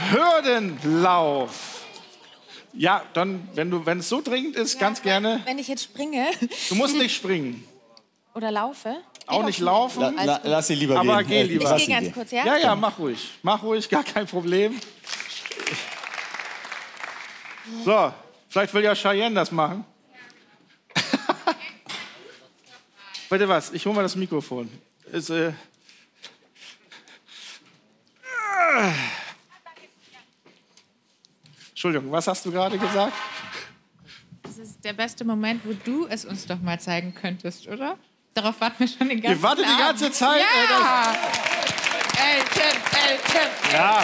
Hürdenlauf. Ja, dann, wenn es so dringend ist, ja, ganz gerne. Wenn ich jetzt springe. Du musst nicht springen. Oder laufe. Auch nicht laufen. Lass sie lieber gehen. Aber geh lieber. Ich gehe ganz kurz, ja? Ja, mach ruhig. Mach ruhig, gar kein Problem. So, vielleicht will ja Cheyenne das machen. Weißt du was, ich hole mal das Mikrofon. Entschuldigung, was hast du gerade gesagt? Das ist der beste Moment, wo du es uns doch mal zeigen könntest, oder? Darauf warten wir schon den ganzen Tag. Ihr wartet die ganze Zeit? Ja! Elton. Ja.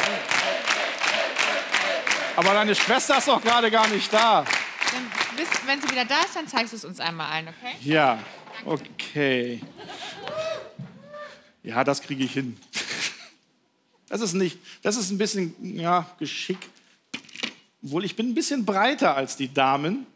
Aber deine Schwester ist doch gerade gar nicht da. Dann, wenn sie wieder da ist, dann zeigst du es uns einmal allen, okay? Ja, okay. Ja, das kriege ich hin. Das ist ein bisschen, ja, Geschick. Obwohl, ich bin ein bisschen breiter als die Damen.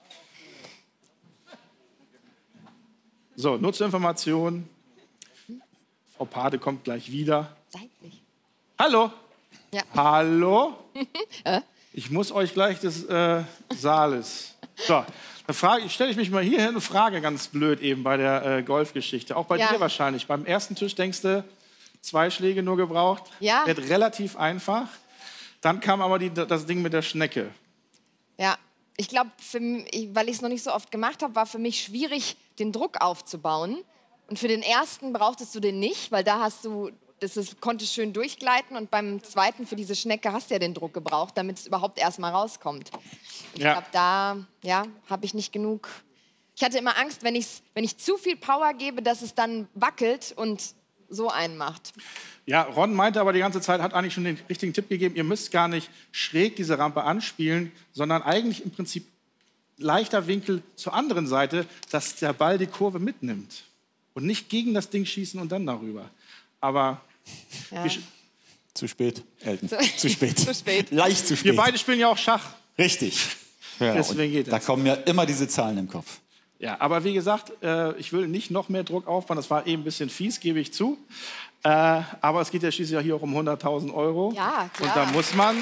So, nur zur Information. Frau Pade kommt gleich wieder. Seitlich. Hallo. Ja. Hallo. Ich muss euch gleich des Saales. So, dann stelle ich mich mal hier hin und frage ganz blöd eben bei der Golfgeschichte. Auch bei dir wahrscheinlich. Beim ersten Tisch denkst du, 2 Schläge nur gebraucht. Ja. Wird relativ einfach. Dann kam aber das Ding mit der Schnecke. Ja, ich glaube, weil ich es noch nicht so oft gemacht habe, war für mich schwierig, den Druck aufzubauen. Und für den ersten brauchtest du den nicht, weil da konnte schön durchgleiten. Und beim zweiten, für diese Schnecke, hast du ja den Druck gebraucht, damit es überhaupt erst mal rauskommt. Ich glaube, da habe ich nicht genug. Ich hatte immer Angst, wenn ich zu viel Power gebe, dass es dann wackelt und so einen macht. Ja, Ron meinte aber die ganze Zeit, hat eigentlich schon den richtigen Tipp gegeben, ihr müsst gar nicht schräg diese Rampe anspielen, sondern eigentlich im Prinzip leichter Winkel zur anderen Seite, dass der Ball die Kurve mitnimmt. Und nicht gegen das Ding schießen und dann darüber. Aber... Ja. Zu spät, Elton. Zu spät. Zu spät. Leicht zu spät. Wir beide spielen ja auch Schach. Richtig. Ja, deswegen geht das. Da kommen ja immer diese Zahlen im Kopf. Ja, aber wie gesagt, ich will nicht noch mehr Druck aufbauen. Das war eben ein bisschen fies, gebe ich zu. Aber es geht ja schließlich hier auch um 100.000 Euro. Ja, klar. Und da muss man...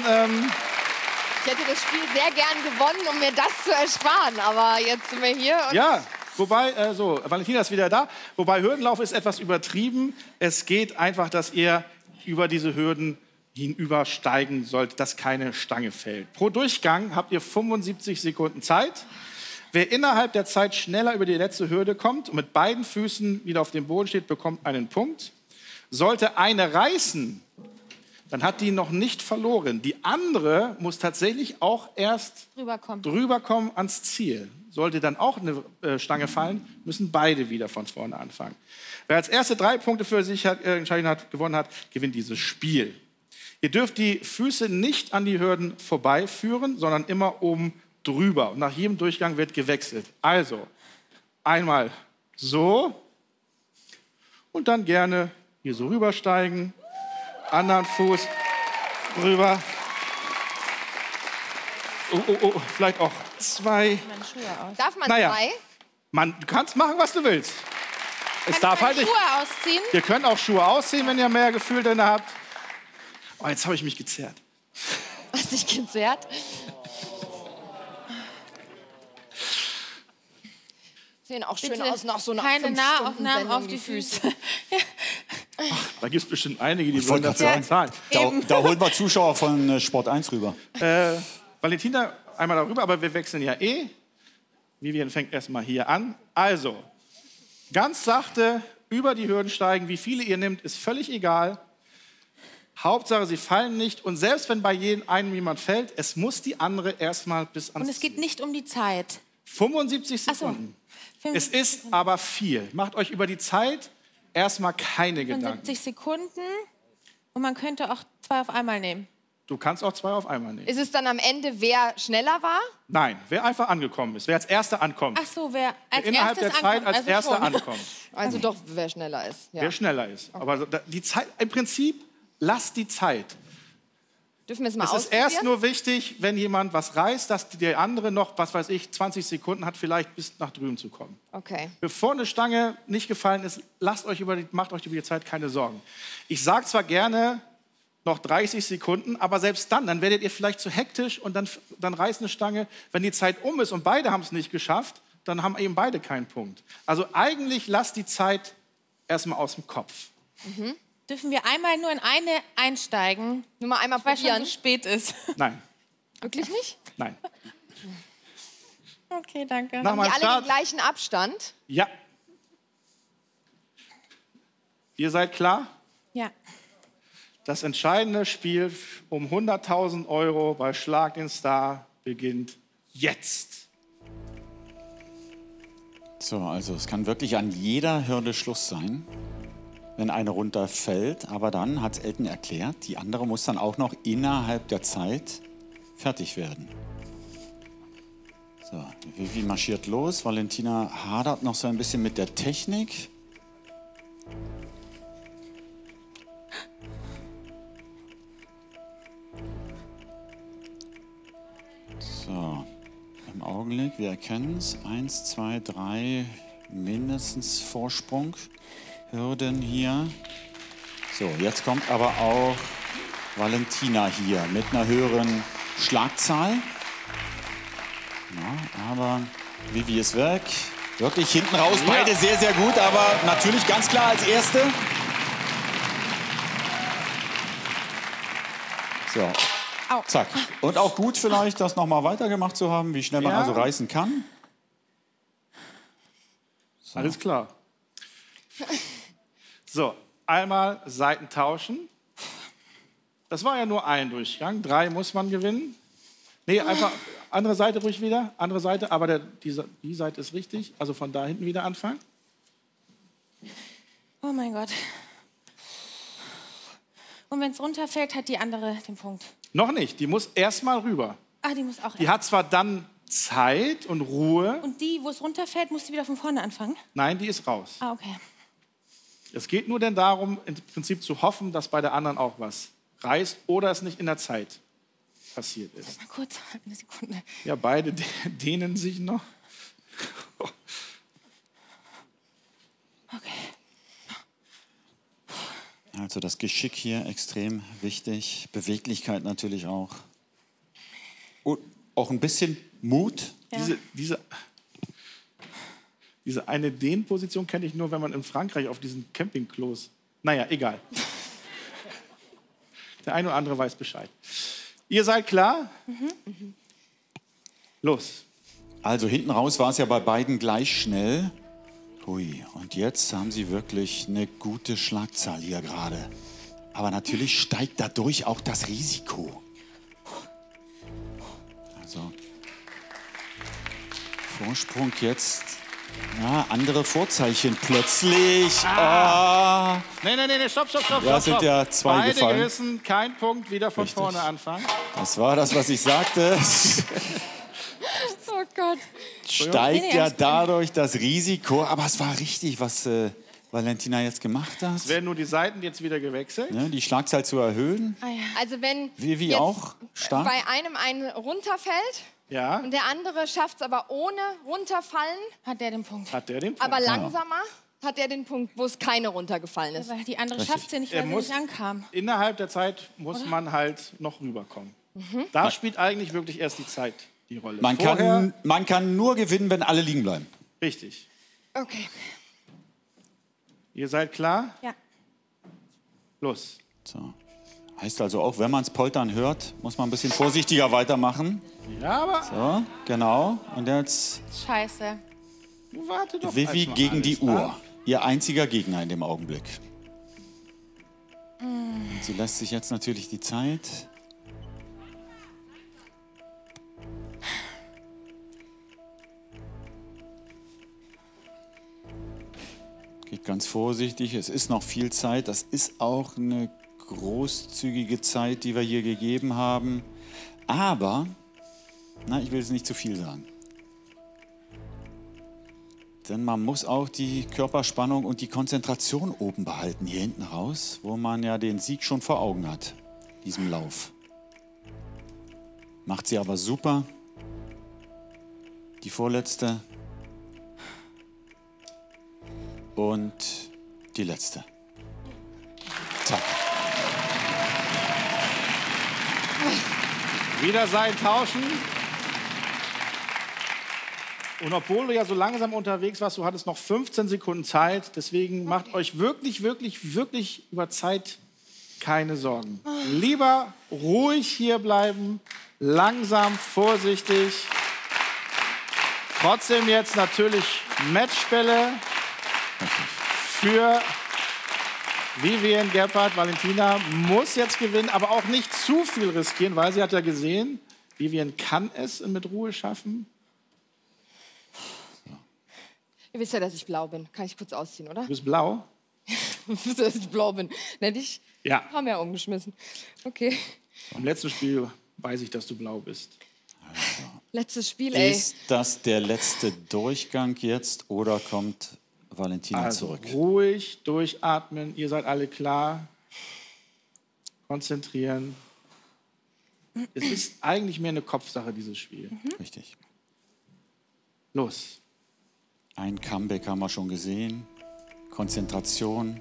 ich hätte das Spiel sehr gern gewonnen, um mir das zu ersparen. Aber jetzt sind wir hier. Und ja, wobei, Valentina ist wieder da. Wobei Hürdenlauf ist etwas übertrieben. Es geht einfach, dass ihr über diese Hürden hinübersteigen sollt, dass keine Stange fällt. Pro Durchgang habt ihr 75 Sekunden Zeit. Wer innerhalb der Zeit schneller über die letzte Hürde kommt und mit beiden Füßen wieder auf dem Boden steht, bekommt einen Punkt. Sollte eine reißen, dann hat die noch nicht verloren. Die andere muss tatsächlich auch erst drüber kommen ans Ziel. Sollte dann auch eine Stange fallen, müssen beide wieder von vorne anfangen. Wer als erste 3 Punkte für sich gewonnen hat, gewinnt dieses Spiel. Ihr dürft die Füße nicht an die Hürden vorbeiführen, sondern immer oben drüber. Und nach jedem Durchgang wird gewechselt. Also einmal so und dann gerne hier so rübersteigen, anderen Fuß rüber. Oh, vielleicht auch 2. Darf man 2? Du kannst machen, was du willst. Kann ich meine Schuhe ausziehen? Ihr könnt auch Schuhe ausziehen, wenn ihr mehr Gefühl drin habt. Oh, jetzt habe ich mich gezerrt. Hast dich gezerrt? Sehen auch schön aus nach so einer keine Nahaufnahmen auf die Füße. Ach, da gibt es bestimmt einige, die wollen dafür zahlen. Da holen wir Zuschauer von Sport 1 rüber. Valentina, einmal darüber, aber wir wechseln ja eh. Vivian fängt erstmal hier an. Also, ganz sachte über die Hürden steigen. Wie viele ihr nehmt, ist völlig egal. Hauptsache, sie fallen nicht. Und selbst wenn bei einem jemand fällt, es muss die andere erstmal bis ans Und es geht nicht um die Zeit. 75 Sekunden. Es ist aber viel. Macht euch über die Zeit erstmal keine Gedanken. 75 Sekunden und man könnte auch 2 auf einmal nehmen. Du kannst auch 2 auf einmal nehmen. Ist es dann am Ende, wer schneller war? Nein, wer einfach angekommen ist, wer als Erster ankommt. Ach so, wer als innerhalb erstes der Zeit ankommt, als Erster ankommt. Also doch, wer schneller ist. Ja. Wer schneller ist. Okay. Aber die Zeit, im Prinzip, lasst die Zeit. Dürfen wir es mal ausprobieren? Es ist erst nur wichtig, wenn jemand was reißt, dass der andere noch, 20 Sekunden hat, vielleicht bis nach drüben zu kommen. Okay. Bevor eine Stange nicht gefallen ist, macht euch über die Zeit keine Sorgen. Ich sage zwar gerne, noch 30 Sekunden, aber selbst dann werdet ihr vielleicht zu hektisch und dann reißt eine Stange. Wenn die Zeit um ist und beide haben es nicht geschafft, dann haben eben beide keinen Punkt. Also eigentlich lasst die Zeit erstmal aus dem Kopf. Dürfen wir einmal nur in eine einsteigen, Nur mal einmal weil schon probieren. so spät ist? Nein, Wirklich nicht? nein. Okay, danke. Nach Die meinem alle den Start. gleichen Abstand. Ja. Ihr seid klar? Ja. Das entscheidende Spiel um 100.000 € bei Schlag den Star beginnt jetzt. So, also es kann wirklich an jeder Hürde Schluss sein, wenn eine runterfällt. Aber dann, hat Elton erklärt, die andere muss dann auch noch innerhalb der Zeit fertig werden. So, Vivi marschiert los. Valentina hadert noch so ein bisschen mit der Technik. So, im Augenblick, wir erkennen es. 1, 2, 3, mindestens Vorsprung. Hürden hier. So, jetzt kommt aber auch Valentina hier mit einer höheren Schlagzahl. Ja, aber Vivi ist weg. Wirklich hinten raus, beide sehr, sehr gut, aber natürlich ganz klar als Erste. So, Au. zack. Und auch gut vielleicht, das nochmal weitergemacht zu haben, wie schnell man Ja. also reißen kann. Alles klar. So, einmal Seiten tauschen. Das war ja nur ein Durchgang. 3 muss man gewinnen. Nee, einfach andere Seite ruhig wieder. Andere Seite, aber die Seite ist richtig. Also von da hinten wieder anfangen. Oh mein Gott. Und wenn es runterfällt, hat die andere den Punkt. Noch nicht, die muss erst mal rüber. Ah, die muss auch. Die hat zwar dann Zeit und Ruhe. Und die, wo es runterfällt, muss die wieder von vorne anfangen? Nein, die ist raus. Ah, okay. Es geht nur denn darum, im Prinzip zu hoffen, dass bei der anderen auch was reißt oder es nicht in der Zeit passiert ist. Mal kurz, eine Sekunde. Ja, beide dehnen sich noch. Okay. Also das Geschick hier extrem wichtig. Beweglichkeit natürlich auch. Und auch ein bisschen Mut. Ja. Diese eine Dehnposition kenne ich nur, wenn man in Frankreich auf diesen Campingklos. Naja, egal. Der eine oder andere weiß Bescheid. Ihr seid klar? Los. Also hinten raus war es ja bei beiden gleich schnell. Hui, und jetzt haben sie wirklich eine gute Schlagzahl hier gerade. Aber natürlich steigt dadurch auch das Risiko. Also Vorsprung jetzt. Ja, andere Vorzeichen plötzlich. Ah. Nee, stopp. Ja, sind ja zwei Beide gefallen. gerissen, kein Punkt, wieder von Richtig. vorne anfangen. Das war das, was ich sagte. Oh Gott. Steigt Nee, ja alles gut. dadurch das Risiko. Aber es war richtig, was Valentina jetzt gemacht hat. Es werden nur die Seiten jetzt wieder gewechselt. Ne, die Schlagzahl zu erhöhen. Also wenn Vivi jetzt auch stark. bei einem ein runterfällt Ja, und der andere schafft es aber ohne runterfallen, Hat der den Punkt. hat der den Punkt. aber langsamer, hat er den Punkt, wo es keine runtergefallen ist. Weil die andere Richtig. schafft es ja nicht, Er weil sie muss- nicht ankam. Innerhalb der Zeit muss man halt noch rüberkommen. Da spielt eigentlich wirklich erst die Zeit die Rolle. Man kann nur gewinnen, wenn alle liegen bleiben. Richtig. Okay. Ihr seid klar? Ja. Los. So. Heißt also auch, wenn man es poltern hört, muss man ein bisschen vorsichtiger weitermachen. Ja, aber So, genau. Und jetzt Scheiße. warte doch Vivi erstmal gegen alles die Uhr. ab. Ihr einziger Gegner in dem Augenblick. Sie lässt sich jetzt natürlich die Zeit. Geht ganz vorsichtig. Es ist noch viel Zeit. Das ist auch eine großzügige Zeit, die wir hier gegeben haben. Aber, ich will es nicht zu viel sagen. Denn man muss auch die Körperspannung und die Konzentration oben behalten, hier hinten raus, wo man ja den Sieg schon vor Augen hat, diesem Lauf. Macht sie aber super. Die vorletzte. Und die letzte. Zack. Wieder Seiten tauschen. Und obwohl du ja so langsam unterwegs warst, du hattest noch 15 Sekunden Zeit. Deswegen macht euch wirklich, wirklich, wirklich über Zeit keine Sorgen. Lieber ruhig hier bleiben, langsam, vorsichtig. Trotzdem jetzt natürlich Matchbälle für Vivian Gebhardt. Valentina muss jetzt gewinnen, aber auch nicht zu viel riskieren, weil sie hat ja gesehen, Vivian kann es mit Ruhe schaffen. Ihr wisst ja, dass ich blau bin. Kann ich kurz ausziehen, oder? Du bist blau? Wisst ihr, dass ich blau bin? Nenn ich? Ja. Haben wir ja umgeschmissen. Okay. Im letzten Spiel weiß ich, dass du blau bist. Letztes Spiel, ey. Ist das der letzte Durchgang jetzt oder kommt Valentina Also zurück? ruhig durchatmen. Ihr seid alle klar. Konzentrieren. Es ist eigentlich mehr eine Kopfsache, dieses Spiel. Richtig. Los. Ein Comeback haben wir schon gesehen. Konzentration.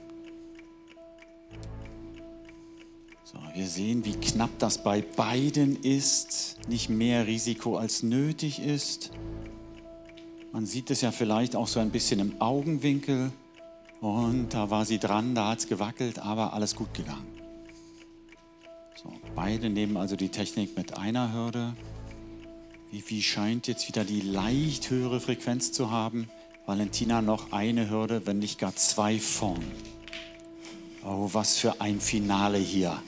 So, wir sehen, wie knapp das bei beiden ist. Nicht mehr Risiko als nötig ist. Man sieht es ja vielleicht auch so ein bisschen im Augenwinkel. Und da war sie dran, da hat es gewackelt, aber alles gut gegangen. So, beide nehmen also die Technik mit einer Hürde. Vivi scheint jetzt wieder die leicht höhere Frequenz zu haben. Valentina noch eine Hürde, wenn nicht gar zwei vorn. Oh, was für ein Finale hier.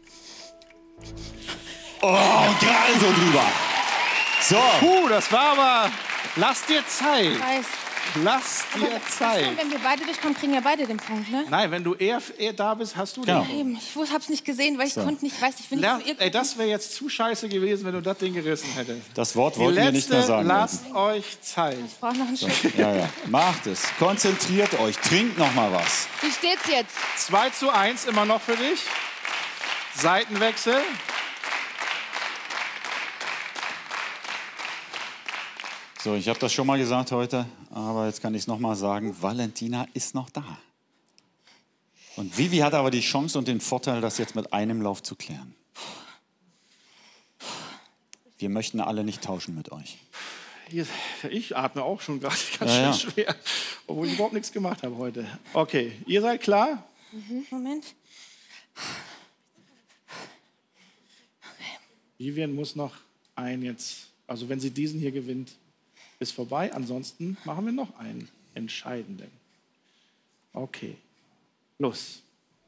Oh, und gerade so drüber. So. Das war aber... Lass dir Zeit. Ich weiß. Lass dir Zeit. Wenn wir beide durchkommen, kriegen ja beide den Punkt, ne? Nein, wenn du eher da bist, hast du den. Genau. Eben, ich hab's nicht gesehen, weil ich konnte nicht, weiß ich will nicht Ja, zu ihr ey, das wäre jetzt zu scheiße gewesen, wenn du das Ding gerissen hättest. Das Wort Die wollten wir nicht mehr letzte, sagen. lasst euch Zeit. Ich brauche noch einen Schluck. Ja, ja. Macht es. Konzentriert euch. Trinkt noch mal was. Wie steht's jetzt? 2:1 immer noch für dich. Seitenwechsel. So, ich habe das schon mal gesagt heute, aber jetzt kann ich es noch mal sagen. Valentina ist noch da. Und Vivi hat aber die Chance und den Vorteil, das jetzt mit einem Lauf zu klären. Wir möchten alle nicht tauschen mit euch. Ich atme auch schon gerade ganz Ja, ja. schön schwer, obwohl ich überhaupt nichts gemacht habe heute. Okay, ihr seid klar? Moment. Vivian muss noch einen jetzt, also wenn sie diesen hier gewinnt, ist vorbei. Ansonsten machen wir noch einen entscheidenden. Okay, los.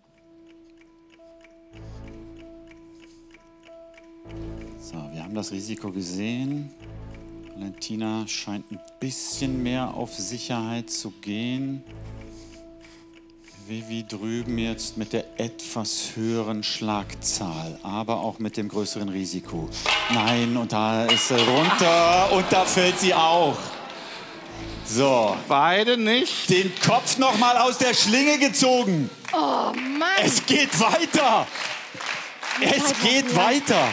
So, wir haben das Risiko gesehen. Valentina scheint ein bisschen mehr auf Sicherheit zu gehen. Vivi drüben jetzt mit der etwas höheren Schlagzahl, aber auch mit dem größeren Risiko. Nein, und da ist sie runter und da fällt sie auch. So, Beide nicht. den Kopf noch mal aus der Schlinge gezogen. Oh Mann! Es geht weiter. Es geht weiter.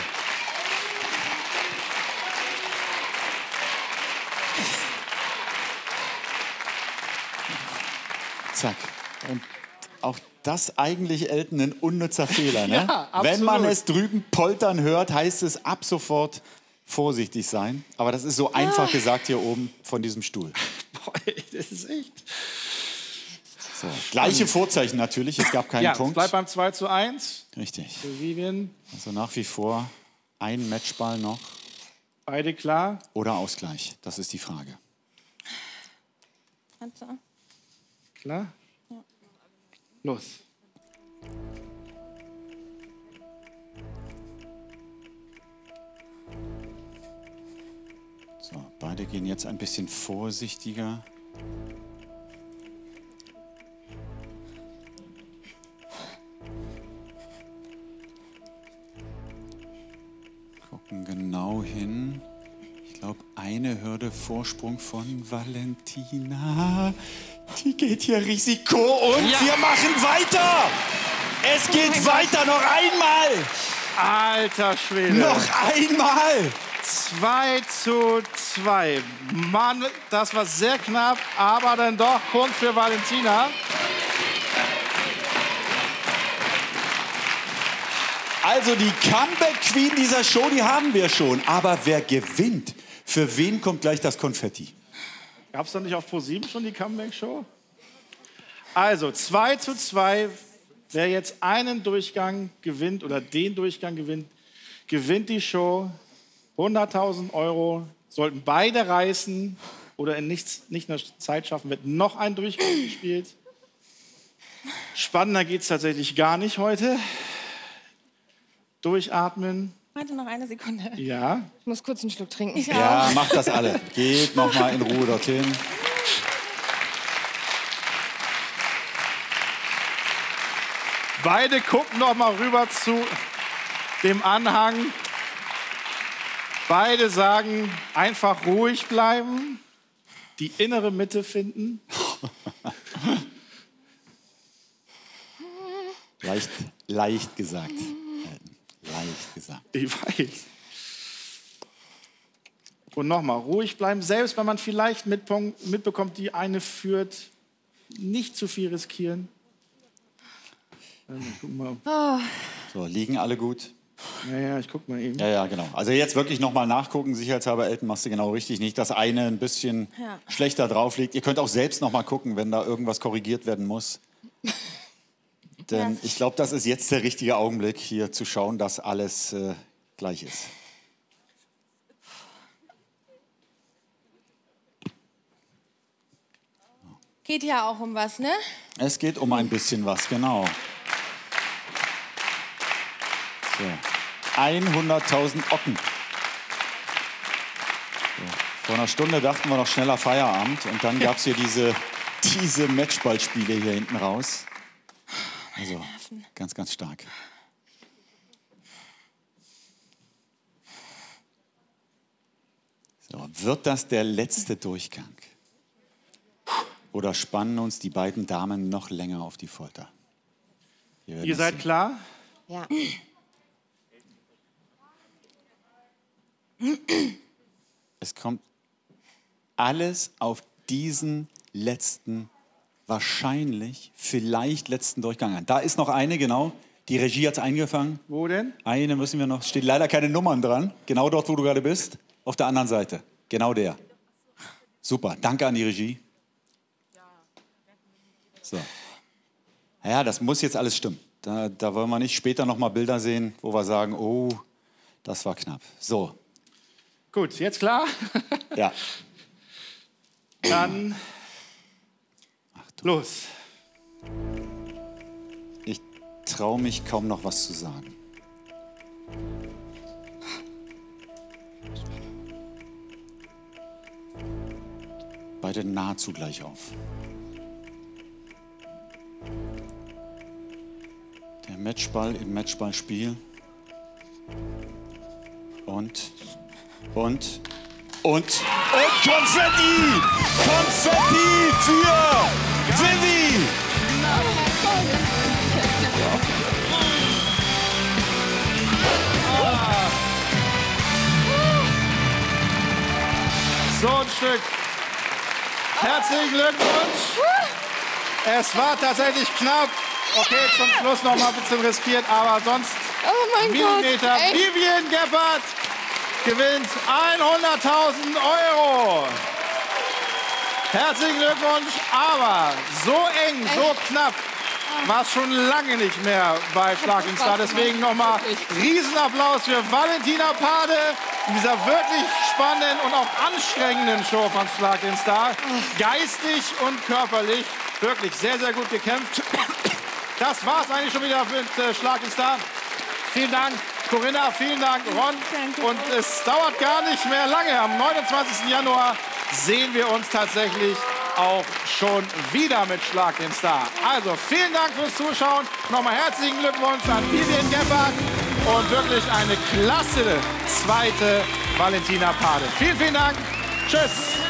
Zack. Und auch das eigentlich, Elton, ein unnützer Fehler. Ne? Ja, absolut. Wenn man es drüben poltern hört, heißt es ab sofort vorsichtig sein. Aber das ist so einfach gesagt hier oben von diesem Stuhl. Boah, ey, das ist echt. So. Gleiche Vorzeichen natürlich, es gab keinen Ja, es Punkt. bleibt beim 2:1 Richtig. für Vivian. Also nach wie vor ein Matchball noch Beide klar. oder Ausgleich. Das ist die Frage. Warte. Klar? Los. So, beide gehen jetzt ein bisschen vorsichtiger. Gucken genau hin. Ich glaube, eine Hürde Vorsprung von Valentina. Die geht hier Risiko und Ja. wir machen weiter. Es geht weiter, noch einmal. Alter Schwede. Noch einmal. 2:2. Mann, das war sehr knapp, aber dann doch Punkt für Valentina. Also die Comeback-Queen dieser Show, die haben wir schon. Aber wer gewinnt? Für wen kommt gleich das Konfetti? Gab es da nicht auf ProSieben schon die Comeback-Show? Also 2:2. Wer jetzt einen Durchgang gewinnt oder den Durchgang gewinnt, gewinnt die Show. 100.000 €. Sollten beide reißen oder in nicht eine Zeit schaffen, wird noch ein Durchgang gespielt. Spannender geht es tatsächlich gar nicht heute. Durchatmen. Warte noch eine Sekunde. Ja. Ich muss kurz einen Schluck trinken. Ja, macht das alle. Geht noch mal in Ruhe dorthin. Beide gucken noch mal rüber zu dem Anhang. Beide sagen, einfach ruhig bleiben, die innere Mitte finden. Leicht gesagt. Leicht gesagt. Ich weiß. Und nochmal, ruhig bleiben, selbst wenn man vielleicht mitbekommt, die eine führt, nicht zu viel riskieren. Guck mal. So, liegen alle gut? Ja, ich guck mal eben. Ja, genau. Also jetzt wirklich noch mal nachgucken. Sicherheitshalber, Elton, machst du genau richtig. Nicht, dass eine ein bisschen schlechter drauf liegt. Ihr könnt auch selbst noch mal gucken, wenn da irgendwas korrigiert werden muss. Denn ich glaube, das ist jetzt der richtige Augenblick, hier zu schauen, dass alles gleich ist. Geht ja auch um was, ne? Es geht um ein bisschen was, genau. So. 100.000 Ocken. So. Vor einer Stunde dachten wir noch schneller Feierabend und dann gab es hier diese Matchballspiele hier hinten raus. Also ganz, ganz stark. So, wird das der letzte Durchgang? Oder spannen uns die beiden Damen noch länger auf die Folter? Ihr seid klar? Ja. Es kommt alles auf diesen letzten, wahrscheinlich, vielleicht letzten Durchgang an. Da ist noch eine, genau. Die Regie hat es eingefangen. Wo denn? Eine müssen wir noch. Steht leider keine Nummern dran. Genau dort, wo du gerade bist. Auf der anderen Seite. Genau der. Super. Danke an die Regie. So. Ja, das muss jetzt alles stimmen. Da wollen wir nicht später noch mal Bilder sehen, wo wir sagen, oh, das war knapp. So. Gut, jetzt klar? Ja. Dann los. Ich traue mich kaum noch was zu sagen. Beide nahezu gleich auf. Der Matchball im Matchballspiel. Und Konfetti! Konfetti für Vivi! So ein Stück. Herzlichen Glückwunsch. Es war tatsächlich knapp. Okay, zum Schluss noch mal ein bisschen riskiert, aber sonst Millimeter. Vivian Gebhardt gewinnt 100.000 €. Herzlichen Glückwunsch, aber so eng, so knapp war es schon lange nicht mehr bei Schlag den Star. Deswegen nochmal Riesenapplaus für Valentina Pade in dieser wirklich spannenden und auch anstrengenden Show von Schlag den Star. Geistig und körperlich wirklich sehr, sehr gut gekämpft. Das war's eigentlich schon wieder mit Schlag den Star. Vielen Dank, Corinna, vielen Dank, Ron. Und es dauert gar nicht mehr lange. Am 29. Januar sehen wir uns tatsächlich auch schon wieder mit Schlag den Star. Also vielen Dank fürs Zuschauen. Nochmal herzlichen Glückwunsch an Vivian Gebhardt und wirklich eine klasse zweite Valentina Pade. Vielen, vielen Dank. Tschüss.